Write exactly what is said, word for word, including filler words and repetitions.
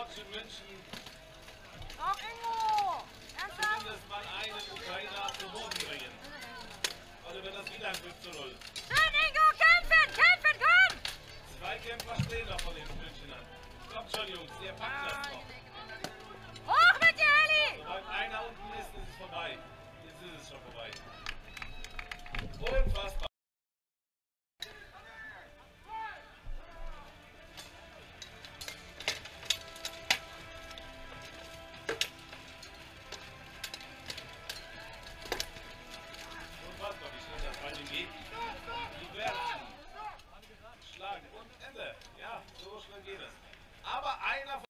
Match in München Auch Ingo! Ernsthaft? zumindest mal einen Ukrainer zu Boden bringen. Oder wird das wieder ein fünf zu null? Schön, Ingo! Kämpfen! Kämpfen! Komm! Zwei Kämpfer stehen noch von den Münchnern. Kommt schon, Jungs, ihr packt das noch. Hoch mit dir, Heli! Sobald einer unten ist, ist es vorbei. Jetzt ist es schon vorbei. Unfassbar. Unfassbar, wie schnell das bei denen geht. Die werfen, schlagen und Ende. Ja, so schnell geht es. Aber einer